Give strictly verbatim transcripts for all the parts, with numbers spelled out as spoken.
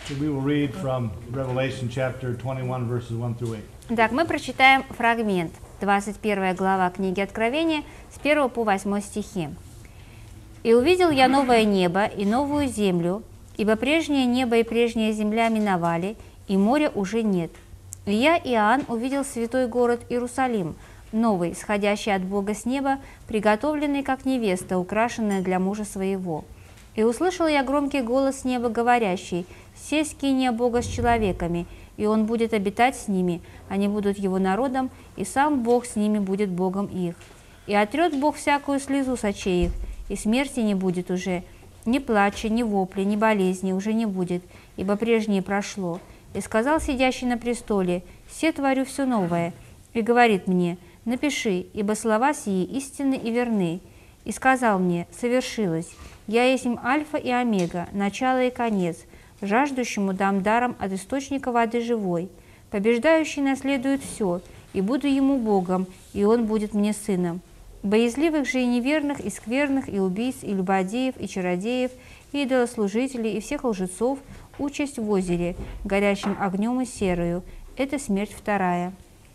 So we will read from Revelation chapter twenty-one, verses one through eight. Так, мы прочитаем фрагмент, двадцать первая глава книги Откровения, с первого по восьмой стихи. «И увидел я новое небо и новую землю, ибо прежнее небо и прежняя земля миновали, и моря уже нет. И я, Иоанн, увидел святой город Иерусалим, новый, сходящий от Бога с неба, приготовленный как невеста, украшенная для мужа своего. И услышал я громкий голос с неба, говорящий: «Се скиния Бога с человеками, и Он будет обитать с ними, они будут Его народом, и сам Бог с ними будет Богом их. И отрет Бог всякую слезу с очей их, и смерти не будет уже, ни плача, ни вопли, ни болезни уже не будет, ибо прежнее прошло. И сказал сидящий на престоле: се творю все новое. И говорит мне: напиши, ибо слова сии истинны и верны. И сказал мне: совершилось. Я есть Альфа и Омега, начало и конец. Жаждущему дам даром от источника воды живой. Побеждающий наследует все, и буду ему Богом, и он будет мне сыном. Боязливых же и неверных, и скверных, и убийц, и любодеев, и чародеев, и идолослужителей, и всех лжецов участь в озере, горящим огнем и серою. Это смерть вторая».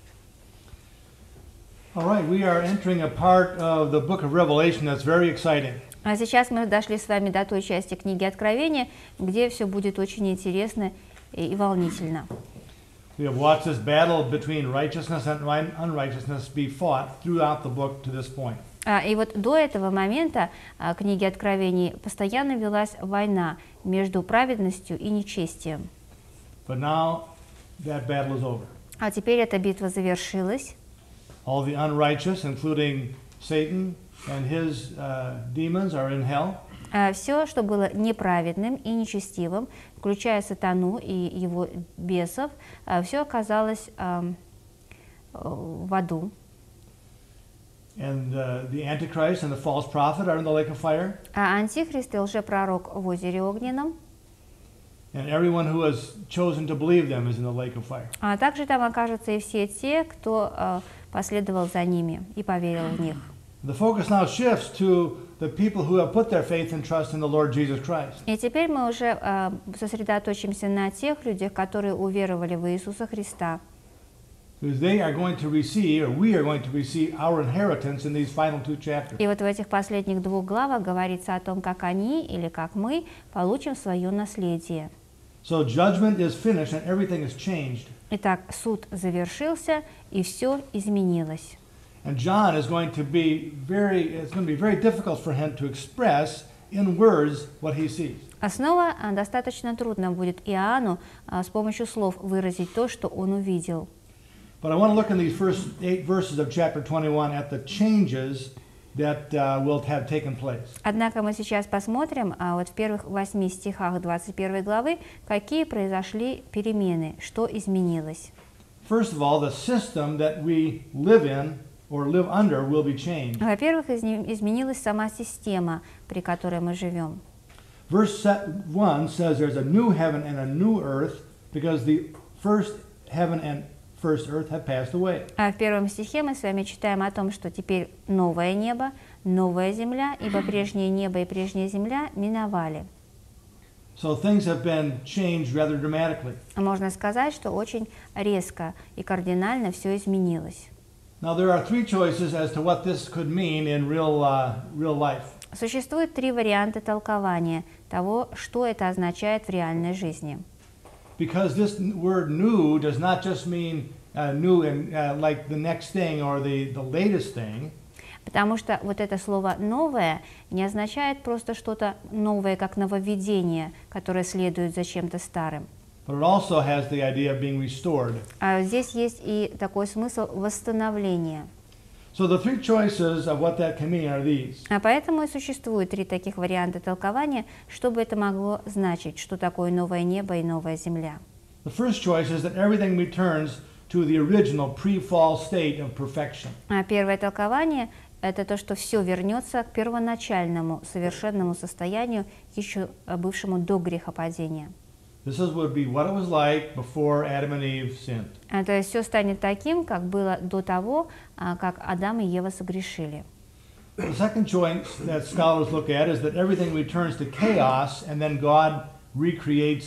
All right, we are entering a part of the book of Revelation that's very exciting. А сейчас мы дошли с вами до той части книги Откровения, где все будет очень интересно и волнительно. We have watched this battle between righteousness and unrighteousness be fought throughout the book to this point. А, и вот до этого момента а, книги Откровений постоянно велась война между праведностью и нечестием. But now that battle is over. А теперь эта битва завершилась. All the unrighteous, including Satan and his uh, demons, are in hell. А, все, что было неправедным и нечестивым, включая сатану и его бесов, а, все оказалось а, в аду. And uh, the Antichrist and the false prophet are in the lake of fire. А антихрист и лжепророк в озере огненном. And everyone who has chosen to believe them is in the lake of fire. А также там окажутся и все те, кто а, последовал за ними и поверил в них. The focus now shifts to the people who have put their faith and trust in the Lord Jesus Christ. И теперь мы уже а, сосредоточимся на тех людях, которые уверовали в Иисуса Христа. Because they are going to receive, or we are going to receive, our inheritance in these final two chapters. И вот в этих последних двух главах говорится о том, как они или как мы получим свое наследие. So judgment is finished and everything is changed. Итак, суд завершился, и все изменилось. And John is going to be very, it's going to be very difficult for him to express in words what he sees. А снова а, достаточно трудно будет Иоанну а, с помощью слов выразить то, что он увидел. But I want to look in these first eight verses of chapter twenty-one at the changes that uh, will have taken place. Однако мы сейчас посмотрим а, вот в первых восьми стихах двадцать первой главы, какие произошли перемены, что изменилось. First of all, the system that we live in or live under will be changed. Во-первых, изменилась сама система, при которой мы живем. Verse one says there's a new heaven and a new earth because the first heaven and first earth have passed away. А в первом стихе мы с вами читаем о том, что теперь новое небо, новая земля, ибо прежнее небо и прежняя земля миновали. So things have been changed rather dramatically. Можно сказать, что очень резко и кардинально все изменилось. Now there are three choices as to what this could mean in real uh, real life. Существует три варианта толкования того, что это означает в реальной жизни. Because this word new does not just mean uh, new and uh, like the next thing or the, the latest thing. Потому что вот это слово «новое» не означает просто что-то новое, как нововведение, которое следует за чем-то старым. But it also has the idea of being restored. А здесь есть и такой смысл восстановления. So the three choices of what that can mean are these. А поэтому и существует три таких варианта толкования, что бы это могло значить, что такое новое небо и новая земля. The first choice is that everything returns to the original pre-fall state of perfection. А первое толкование – это то, что все вернется к первоначальному совершенному состоянию, еще бывшему до грехопадения. This is, would be what it was like before Adam and Eve sinned. А, то есть все станет таким, как было до того, а, как Адам и Ева согрешили. The second choice that scholars look at is that everything returns to chaos and then God recreates it.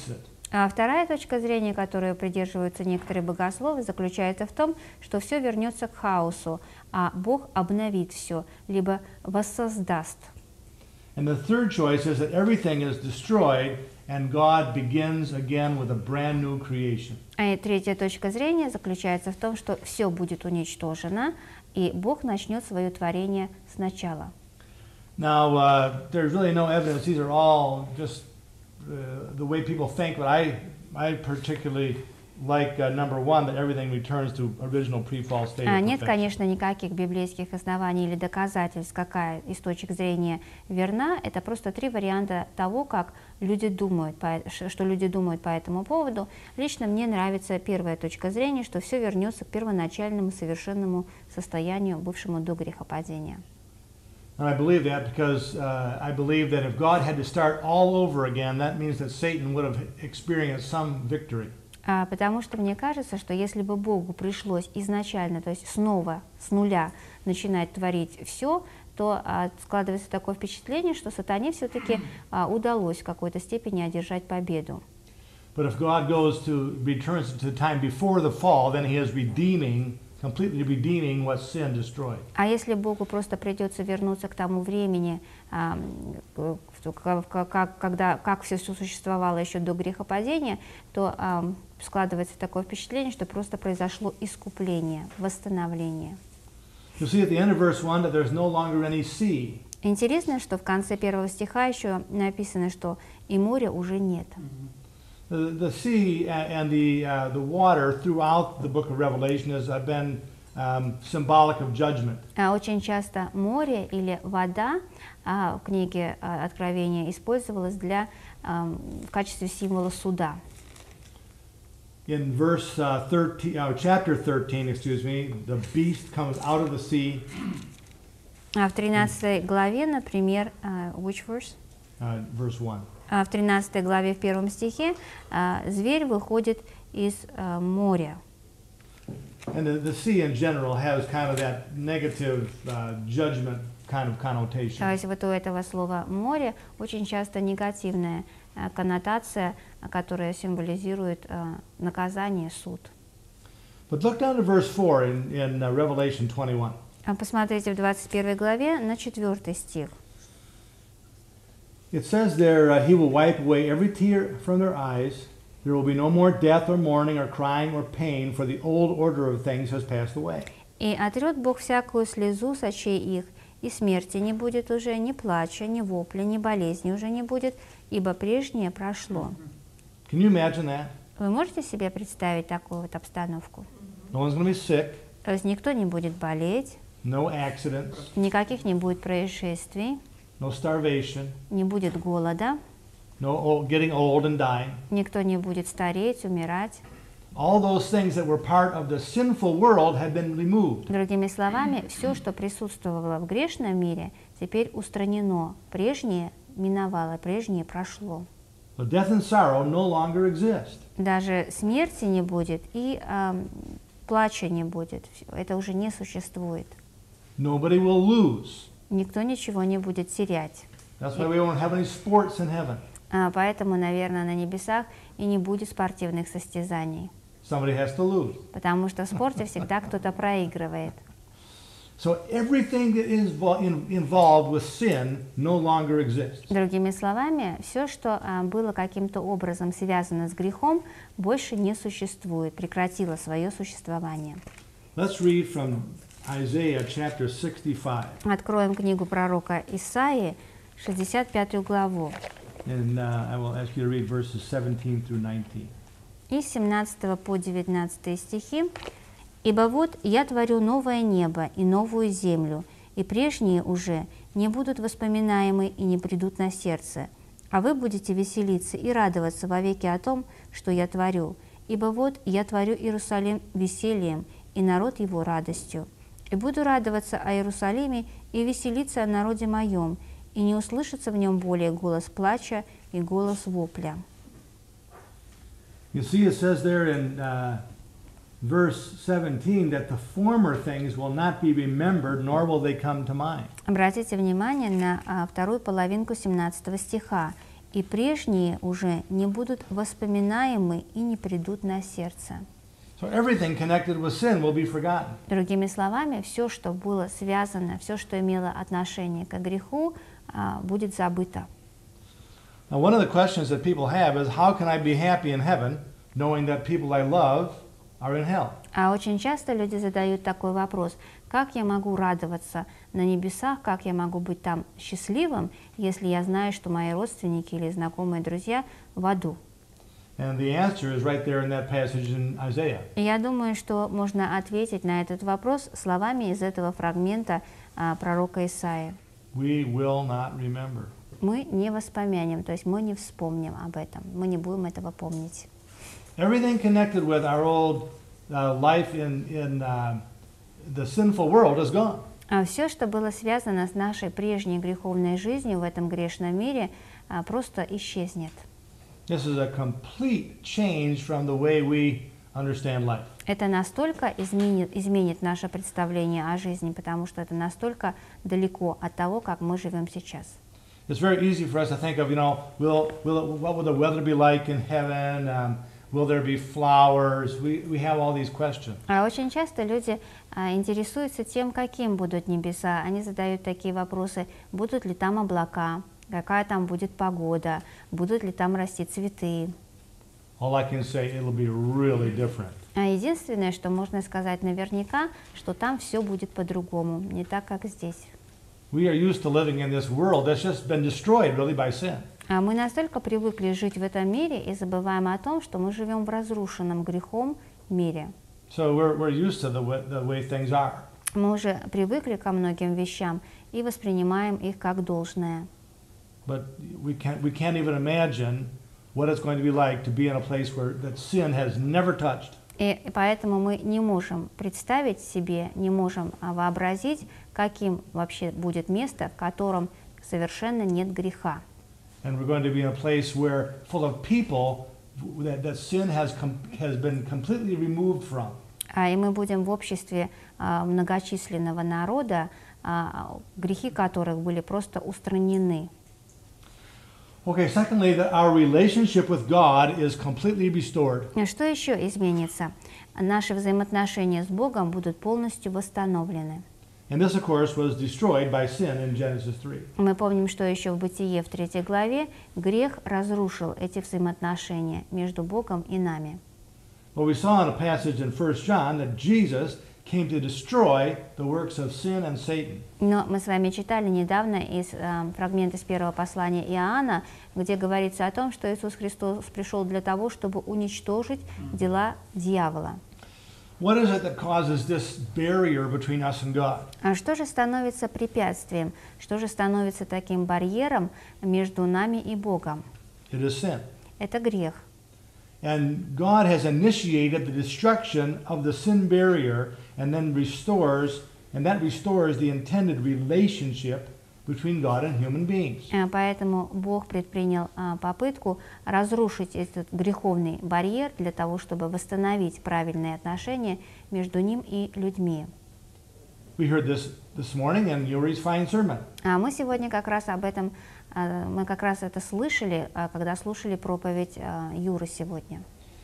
А вторая точка зрения, которой придерживаются некоторые богословы, заключается в том, что все вернется к хаосу, а Бог обновит все, либо воссоздаст. And the third choice is that everything is destroyed and God begins again with a brand new creation. А третья точка зрения заключается в том, что все будет уничтожено, и Бог начнет свое творение сначала. Now, uh, there's really no evidence. These are all just uh, the way people think, but I, I particularly like uh, number one, that everything returns to original pre-fall state А, of Нет, perfection. конечно, никаких библейских оснований или доказательств, какая из точек зрения верна. Это просто три варианта того, как люди думают, по, что люди думают по этому поводу. Лично мне нравится первая точка зрения, что все вернется к первоначальному совершенному состоянию, бывшему до грехопадения. And I believe that because uh, I believe that if God had to start all over again, that means that Satan would have experienced some victory. А, потому что мне кажется, что если бы Богу пришлось изначально, то есть снова, с нуля начинать творить все, то а, складывается такое впечатление, что сатане все-таки а, удалось в какой-то степени одержать победу. But if God goes to returns to the time before the fall, then He is redeeming, completely redeeming what sin destroyed. А если Богу просто придется вернуться к тому времени, а, как, как, когда, как все существовало еще до грехопадения, то а, складывается такое впечатление, что просто произошло искупление, восстановление. You'll see at the end of verse one that there's no longer any sea. Интересно, что в конце первого стиха еще написано, что и моря уже нет. The, the sea and the, uh, the water throughout the book of Revelation has uh, been um, symbolic of judgment. А очень часто море или вода а, в книге а, Откровения использовалась для, а, в качестве символа суда. In verse uh, thirteen, uh, chapter thirteen, excuse me, the beast comes out of the sea. А в тринадцатой главе, например, а, which verse? Uh, verse one. А в тринадцатой главе в первом стихе а, зверь выходит из а, моря. And the, the sea in general has kind of that negative uh, judgment kind of connotation. То есть вот у этого слова «море» очень часто негативная а, коннотация, а, которая символизирует а, наказание, суд. But look down to verse four in, in uh, Revelation twenty-one. А посмотрите в двадцать первой главе на четвертый стих. It says there, uh, He will wipe away every tear from their eyes. There will be no more death or mourning or crying or pain, for the old order of things has passed away. «И отрет Бог всякую слезу с очей их, и смерти не будет уже, ни плача, ни вопля, ни болезни уже не будет, ибо прежнее прошло». Can you imagine that? Вы можете себе представить такую вот обстановку? No one's going to be sick, То есть никто не будет болеть, no accidents, никаких не будет происшествий, no starvation, не будет голода, no old, getting old and dying. никто не будет стареть, умирать. All those things that were part of the sinful world have been removed. Другими словами, все, что присутствовало в грешном мире, теперь устранено. Прежнее миновало, прежнее прошло. So death and sorrow no longer exist. Даже смерти не будет и эм, плача не будет. Это уже не существует. Nobody will lose. Никто ничего не будет терять. That's why we won't have any sports in heaven. А, поэтому, наверное, на небесах и не будет спортивных состязаний. Somebody has to lose. Потому что в спорте всегда кто-то проигрывает. So everything that is vo- in, involved with sin no longer exists. Другими словами, все, что а, было каким-то образом связано с грехом, больше не существует, прекратило свое существование. Let's read from Isaiah chapter sixty-five. Откроем книгу пророка Исаии, шестьдесят пятую главу, And uh, I will ask you to read verses seventeen through nineteen. и с семнадцатого по девятнадцатый стихи. «Ибо вот я творю новое небо и новую землю, и прежние уже не будут воспоминаемы и не придут на сердце, а вы будете веселиться и радоваться вовеки о том, что я творю. Ибо вот я творю Иерусалим весельем, и народ его радостью. И буду радоваться о Иерусалиме и веселиться о народе моем, и не услышится в нем более голос плача и голос вопля». You see, it says there in uh, verse seventeen that the former things will not be remembered, nor will they come to mind. Обратите внимание на а, вторую половинку семнадцатого стиха. и прежние уже не будут воспоминаемы и не придут на сердце. So everything connected with sin will be forgotten. Другими словами, все, что было связано, все, что имело отношение к греху, а, будет забыто. Now, one of the questions that people have is, how can I be happy in heaven knowing that people I love are in hell? А очень часто люди задают такой вопрос: как я могу радоваться на небесах, как я могу быть там счастливым, если я знаю, что мои родственники или знакомые друзья в аду? And the answer is right there in that passage in Isaiah. И я думаю, что можно ответить на этот вопрос словами из этого фрагмента а, пророка Исаии. We will not remember. Мы не воспомянем, то есть мы не вспомним об этом, мы не будем этого помнить. Everything connected with our old uh, life in, in uh, the sinful world is gone. А все, что было связано с нашей прежней греховной жизнью в этом грешном мире, а, просто исчезнет. This is a complete change from the way we understand life. Это настолько изменит, изменит наше представление о жизни, потому что это настолько далеко от того, как мы живем сейчас. It's very easy for us to think of, you know, will, will, what will the weather be like in heaven? Um, will there be flowers? We, we have all these questions. А очень часто люди а, интересуются тем, каким будут небеса. Они задают такие вопросы: будут ли там облака, какая там будет погода, будут ли там расти цветы. All I can say, it'll be really different. А единственное, что можно сказать наверняка, что там все будет по-другому, не так, как здесь. We are used to living in this world that's just been destroyed really by sin. А мы настолько привыкли жить в этом мире и забываем о том, что мы живем в разрушенном грехом мире. So we're, we're used to the way, the way things are. Мы уже привыкли ко многим вещам и воспринимаем их как должное. But we can't, we can't even imagine what it's going to be like to be in a place where that sin has never touched. И поэтому мы не можем представить себе, не можем вообразить, каким вообще будет место, в котором совершенно нет греха. And we're going to be in a place where full of people that, that sin has, com, has been completely removed from. А и мы будем в обществе а, многочисленного народа, а, грехи которых были просто устранены. Okay, secondly, that our relationship with God is completely restored. Что еще изменится? Наши взаимоотношения с Богом будут полностью восстановлены. And this, of course, was destroyed by sin in Genesis three. Мы помним, что еще в Бытие в третьей главе грех разрушил эти взаимоотношения между Богом и нами. Well, we saw in a passage in First John that Jesus came to destroy the works of sin and Satan. Но мы с вами читали недавно из э, фрагмента из первого послания Иоанна, где говорится о том, что Иисус Христос пришел для того, чтобы уничтожить дела дьявола. What is it that causes this barrier between us and God? А что же становится препятствием? Что же становится таким барьером между нами и Богом? It is sin. Это грех. And God has initiated the destruction of the sin barrier and then restores, and that restores the intended relationship between God and human beings. Поэтому Бог предпринял а, попытку разрушить этот греховный барьер для того, чтобы восстановить правильные отношения между ним и людьми. We heard this this morning in Yuri's fine sermon. А мы сегодня как раз об этом, а, мы как раз это слышали, а, когда слушали проповедь а, Юры сегодня.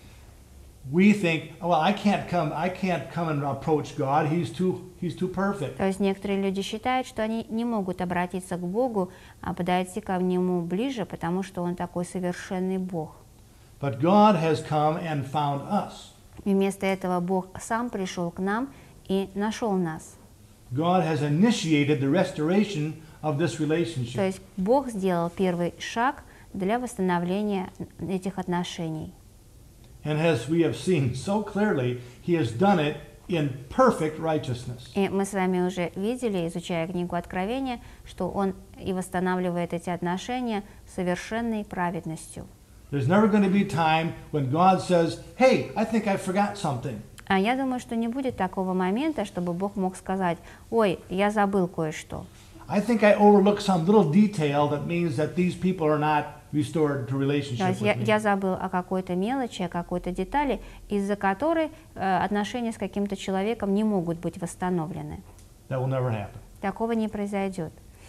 We think, well, I can't come, I can't come and approach God. He's too, he's too perfect. То есть некоторые люди считают, что они не могут обратиться к Богу, а подойти к Нему ближе, потому что Он такой совершенный Бог. But God has come and found us. И вместо этого Бог сам пришел к нам и нашел нас. God has initiated the restoration of this То relationship. есть Бог сделал первый шаг для восстановления этих отношений. And as we have seen so clearly, He has done it in perfect righteousness. И мы с вами уже видели, изучая книгу Откровения, что Он и восстанавливает эти отношения совершенной праведностью. There's never going to be time when God says, hey, I think I forgot something. А я думаю, что не будет такого момента, чтобы Бог мог сказать: ой, я забыл кое-что. I think I overlooked some little detail that means that these people are not restored to То relationship есть with я, me. я забыл о какой-то мелочи, о какой-то детали, из-за которой э, отношения с каким-то человеком не могут быть восстановлены. That will never happen. Такого не произойдет.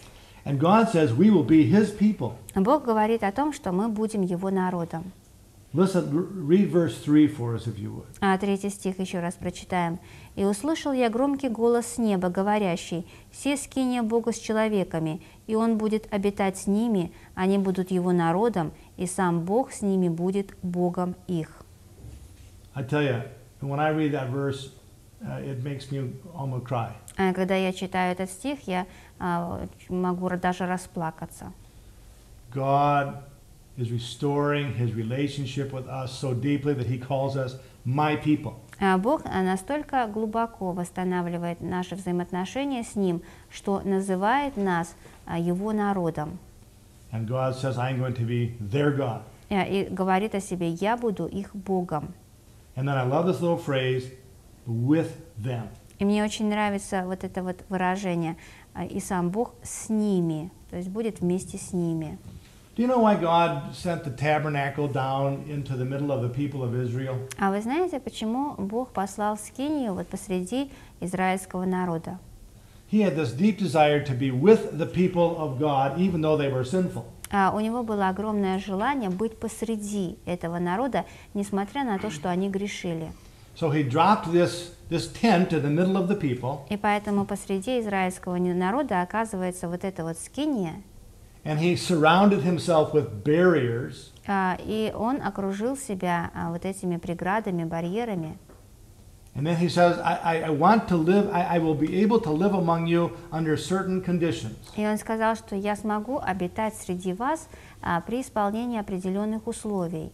And God says we will be His people. Бог говорит о том, что мы будем Его народом. Listen, read verse three for us, if you would. А третий стих еще раз прочитаем. «И услышал я громкий голос с неба, говорящий: «Се скиния Бога с человеками, и Он будет обитать с ними, они будут Его народом, и сам Бог с ними будет Богом их». I tell you, when I read that verse, uh, it makes me almost cry. А когда я читаю этот стих, я а, могу даже расплакаться. God is restoring His relationship with us so deeply that He calls us my people. А Бог настолько глубоко восстанавливает наши взаимоотношения с Ним, что называет нас а, Его народом. And God says, I'm going to be their God. А, И говорит о себе: «Я буду их Богом». And then I love this little phrase, with them. И мне очень нравится вот это вот выражение а, «и сам Бог с ними», то есть будет вместе с ними. Do you know why God sent the tabernacle down into the middle of the people of Israel? А вы знаете, почему Бог послал скинию вот посреди израильского народа? He had this deep desire to be with the people of God, even though they were sinful. А у него было огромное желание быть посреди этого народа, несмотря на то, что они грешили. So he dropped this, this tent in the middle of the people, И поэтому посреди израильского народа оказывается вот эта вот скиния, and he surrounded himself with barriers. а, и он окружил себя а, вот этими преградами, барьерами. And then he says, I, I, I want to live, I, I will be able to live among you under certain conditions. И он сказал, что я смогу обитать среди вас а, при исполнении определенных условий.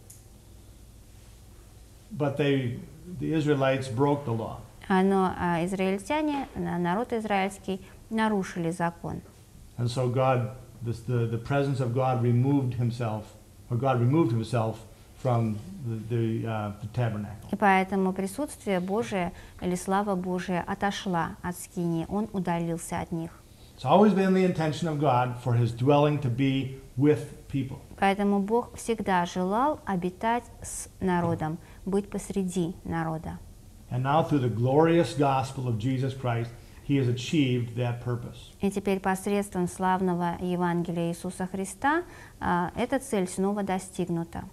But they, the Israelites broke the law. А, Но а, израильтяне, а, народ израильский, нарушили закон. And so God, this, the, the presence of God removed himself, or God removed himself from the, the, uh, the tabernacle. И поэтому присутствие Божие или слава Божия отошла от скинии, он удалился от них. It's always been the intention of God for his dwelling to be with people. Поэтому Бог всегда желал обитать с народом, быть посреди народа. And now through the glorious gospel of Jesus Christ, he has achieved that purpose. И теперь посредством славного Евангелия Иисуса Христа а, эта цель снова достигнута.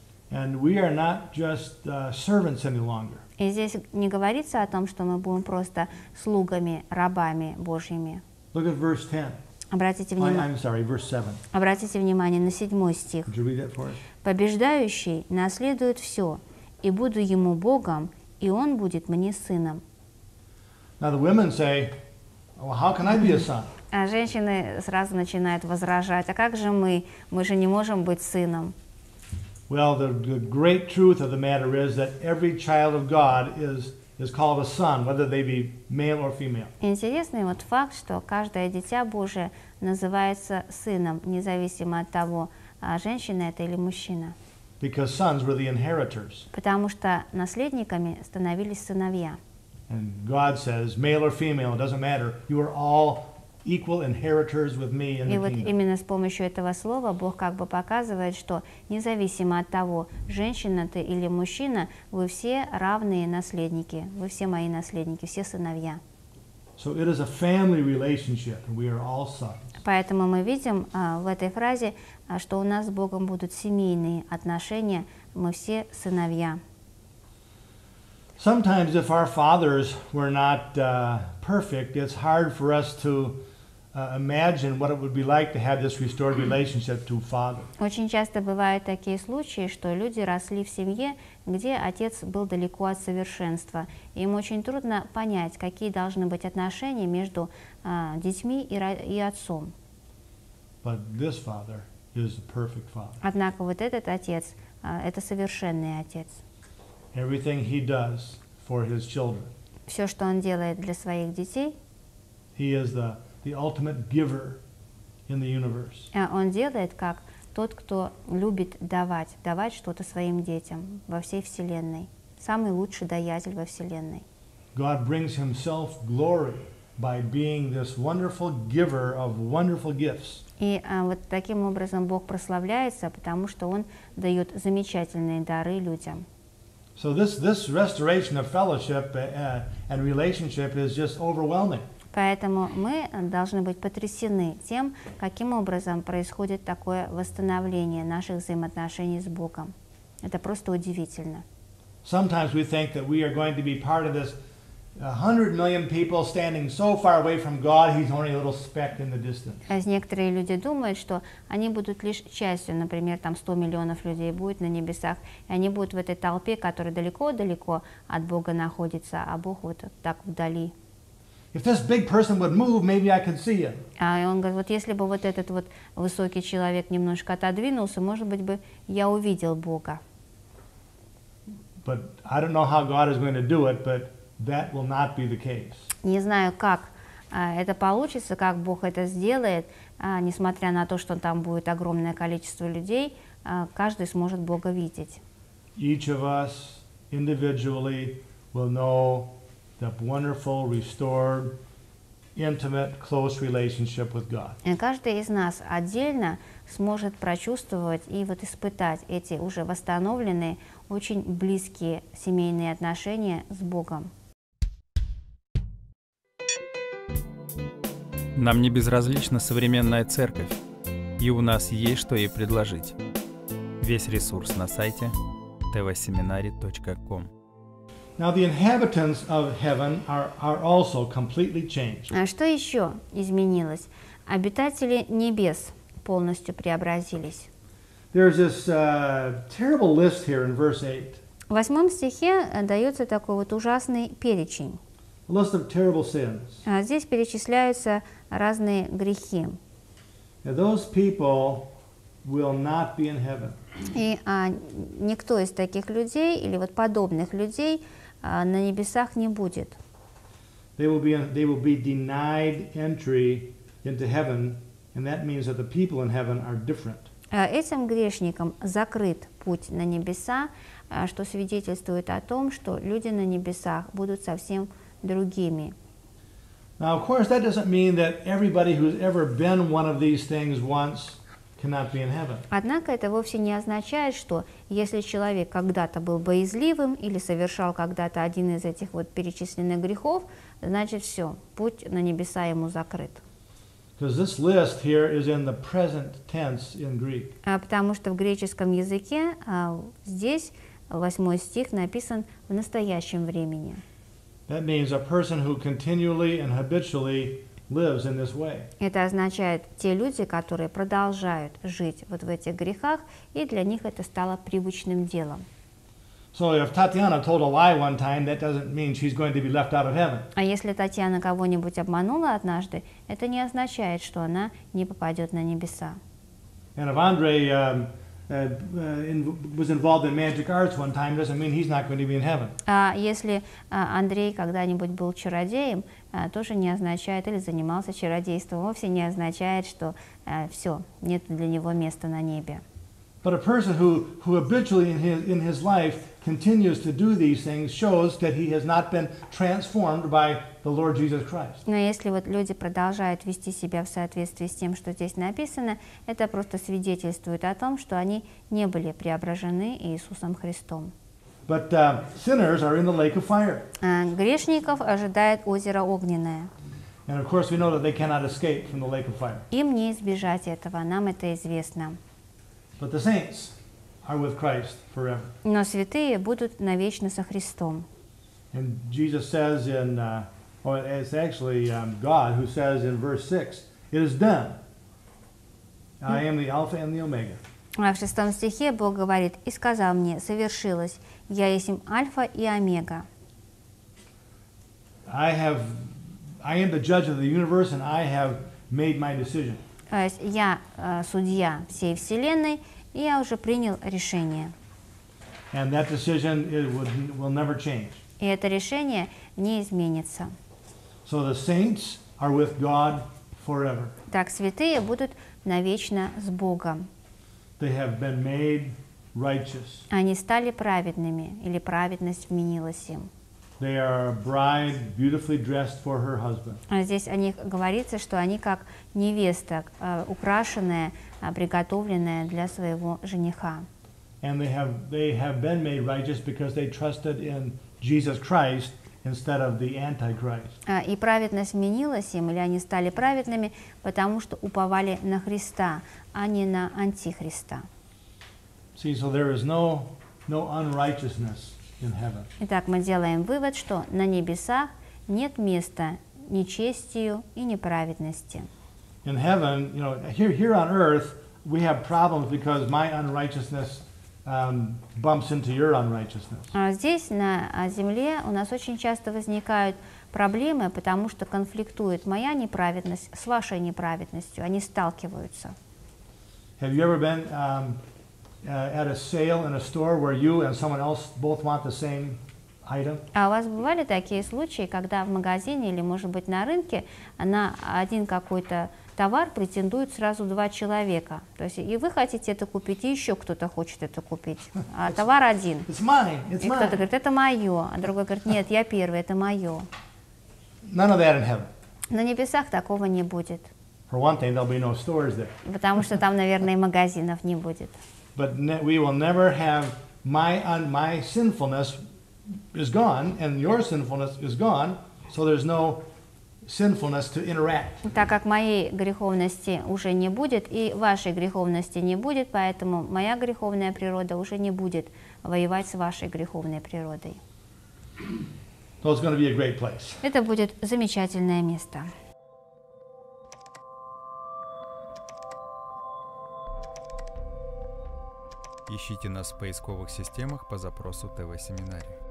And we are not just uh, servants any longer. И здесь не говорится о том, что мы будем просто слугами, рабами Божьими. Look at verse ten. Обратите, I, вним... I'm sorry, verse seven. Обратите внимание на седьмой стих. Would you read that for us? «Побеждающий наследует все, и буду ему Богом, и он будет мне сыном». Now the women say, well, how can I be a son? А женщины сразу начинают возражать: а как же мы? Мы же не можем быть сыном. Well, the, the great truth of the matter is that every child of God is, is called a son, whether they be male or female. Интересный вот факт, что каждое дитя Божие называется сыном, независимо от того, а женщина это или мужчина. Because sons were the inheritors. Потому что наследниками становились сыновья. And God says, male or female, it doesn't matter. You are all equal inheritors with me in И the вот kingdom. именно с помощью этого слова Бог как бы показывает, что независимо от того, женщина ты или мужчина, вы все равные наследники, вы все мои наследники, все сыновья. So it is a family relationship, and we are all sons. Поэтому мы видим а, в этой фразе, а, что у нас с Богом будут семейные отношения, мы все сыновья. Sometimes if our fathers were not uh, perfect, it's hard for us to uh, imagine what it would be like to have this restored relationship to father. Очень часто бывают такие случаи, что люди росли в семье, где отец был далеко от совершенства. И им очень трудно понять, какие должны быть отношения между а, детьми и, ро- и отцом. But this father is the perfect father. Однако вот этот отец а, – это совершенный отец. Everything he does for his children. Все, что он делает для своих детей, He is the, the ultimate giver in the universe. а, он делает как тот, кто любит давать, давать что-то своим детям во всей Вселенной. Самый лучший даятель во Вселенной. God brings himself glory by being this wonderful giver of wonderful gifts. И а, вот таким образом Бог прославляется, потому что Он дает замечательные дары людям. So this, this restoration of fellowship uh, and relationship is just overwhelming. Поэтому мы должны быть потрясены тем, каким образом происходит такое восстановление наших взаимоотношений с Богом. Это просто удивительно. Sometimes we think that we are going to be part of this a hundred million people standing so far away from God, He's only a little speck in the distance. А некоторые люди думают, что они будут лишь частью, например, там сто миллионов людей будет на небесах, и они будут в этой толпе, которая далеко-далеко от Бога находится, а Бог вот так вдали. If this big person would move, maybe I could see Him. А он говорит, вот если бы вот этот вот высокий человек немножко отодвинулся, может быть бы я увидел Бога. But I don't know how God is going to do it, but that will not be the case. Не знаю, как а, это получится, как Бог это сделает, а, несмотря на то, что там будет огромное количество людей, а, каждый сможет Бога видеть. Each of us individually will know the wonderful, restored, intimate, close relationship with God. И каждый из нас отдельно сможет прочувствовать и вот испытать эти уже восстановленные, очень близкие семейные отношения с Богом. Нам не безразлична современная церковь, и у нас есть что ей предложить. Весь ресурс на сайте тэ вэ семинари точка ком. Now the inhabitants of heaven are, are also completely changed. А что еще изменилось? Обитатели небес полностью преобразились. There's this uh, terrible list here in verse eight. В восьмом стихе дается такой вот ужасный перечень. A list of terrible sins. А здесь перечисляются разные грехи. And those people will not be in heaven. И а, никто из таких людей или вот подобных людей а, на небесах не будет. They will be they will be denied entry into heaven, and that means that the people in heaven are different. А этим грешникам закрыт путь на небеса, а, что свидетельствует о том, что люди на небесах будут совсем другими. Now, of course, that doesn't mean that everybody who's ever been one of these things once cannot be in heaven. Однако это вовсе не означает, что если человек когда-то был боязливым или совершал когда-то один из этих вот перечисленных грехов, значит все, путь на небеса ему закрыт. Because this list here is in the present tense in Greek. А потому что в греческом языке а, здесь восьмой стих написан в настоящем времени. That means a person who continually and habitually lives in this way. Это означает те люди, которые продолжают жить вот в этих грехах, и для них это стало привычным делом. So if Tatiana told a lie one time, that doesn't mean she's going to be left out of heaven. А если Татьяна кого-нибудь обманула однажды, это не означает, что она не попадет на небеса. And if Andre um, uh, uh, in, was involved in magic arts one time, doesn't mean he's not going to be in heaven. А если а, Андрей когда-нибудь был чародеем, а, тоже не означает, или занимался чародейством, вовсе не означает, что а, все, нет для него места на небе. But a person who, who habitually in his, in his life continues to do these things shows that he has not been transformed by the Lord Jesus Christ. Но если вот люди продолжают вести себя в соответствии с тем, что здесь написано, это просто свидетельствует о том, что они не были преображены Иисусом Христом. But uh, sinners are in the lake of fire. А грешников ожидает озеро огненное. And of course we know that they cannot escape from the lake of fire. Им не избежать этого, нам это известно. But the saints are with Christ forever. Но святые будут навечно со Христом. And Jesus says in, uh, or it's actually um, God who says in verse six, it is done. I am the Alpha and the Omega. А в шестом стихе Бог говорит: «И сказал мне, совершилось, я есть Альфа и Омега». I have, I am the judge of the universe and I have made my decision. То есть я э, судья всей Вселенной, и я уже принял решение. And that decision it would, will never change. И это решение не изменится. So the saints are with God forever. Так святые будут навечно с Богом. They have been made righteous. Они стали праведными, или праведность вменилась им. They are a bride beautifully dressed for her husband. А здесь о них говорится, что они как невеста, э, украшенная, э, приготовленная для своего жениха. And they have, they have been made righteous because they trusted in Jesus Christ instead of the Antichrist. А, И праведность менилась им, или они стали праведными, потому что уповали на Христа, а не на Антихриста. See, so there is no, no unrighteousness in heaven. Итак, мы делаем вывод, что на небесах нет места нечестию и неправедности. In heaven, you know, here, here on earth, we have problems because my unrighteousness um, bumps into your unrighteousness. А здесь, на а, земле, у нас очень часто возникают проблемы, потому что конфликтует моя неправедность с вашей неправедностью, они сталкиваются. Have you ever been um, uh, at a sale in a store where you and someone else both want the same item? А у вас бывали такие случаи, когда в магазине или, может быть, на рынке на один какой-то товар претендуют сразу два человека? То есть и вы хотите это купить, и еще кто-то хочет это купить, а товар один. It's mine, it's И кто-то mine. говорит, это мое, а другой говорит, нет, я первый, это мое. None of that in heaven. На небесах такого не будет, For one thing, there'll be no stores there. потому что там, наверное, и магазинов не будет. But ne- we will never have my un- my sinfulness is gone and your sinfulness is gone, so there's no sinfulness to interact. Так как моей греховности уже не будет, и вашей греховности не будет, поэтому моя греховная природа уже не будет воевать с вашей греховной природой. So it's going to be a great place. Это будет замечательное место. Ищите нас в поисковых системах по запросу ТВ-семинарий.